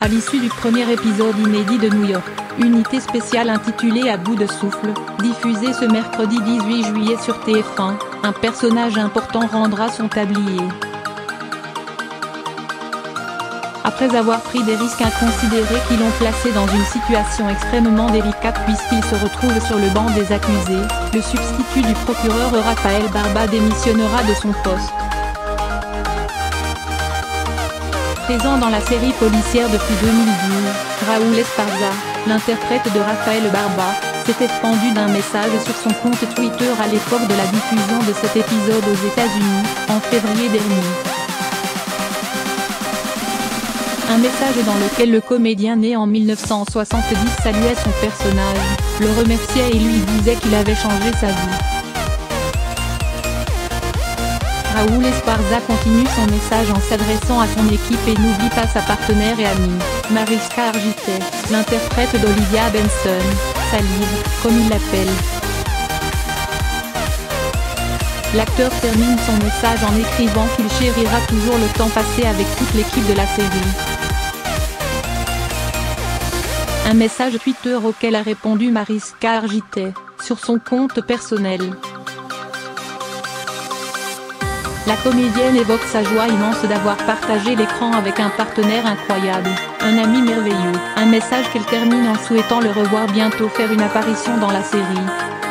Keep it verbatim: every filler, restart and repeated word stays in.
À l'issue du premier épisode inédit de New York, unité spéciale intitulée À bout de souffle, diffusée ce mercredi dix-huit juillet sur T F un, un personnage important rendra son tablier. Après avoir pris des risques inconsidérés qui l'ont placé dans une situation extrêmement délicate puisqu'il se retrouve sur le banc des accusés, le substitut du procureur Rafael Barba démissionnera de son poste. Présent dans la série policière depuis deux mille douze, Raúl Esparza, l'interprète de Rafael Barba, s'était fendu d'un message sur son compte Twitter à l'époque de la diffusion de cet épisode aux États-Unis, en février dernier. Un message dans lequel le comédien né en mille neuf cent soixante-dix saluait son personnage, le remerciait et lui disait qu'il avait changé sa vie. Raúl Esparza continue son message en s'adressant à son équipe et n'oublie pas sa partenaire et amie, Mariska Hargitay, l'interprète d'Olivia Benson, Salive, comme il l'appelle. L'acteur termine son message en écrivant qu'il chérira toujours le temps passé avec toute l'équipe de la série. Un message Twitter auquel a répondu Mariska Hargitay, sur son compte personnel. La comédienne évoque sa joie immense d'avoir partagé l'écran avec un partenaire incroyable, un ami merveilleux, un message qu'elle termine en souhaitant le revoir bientôt faire une apparition dans la série.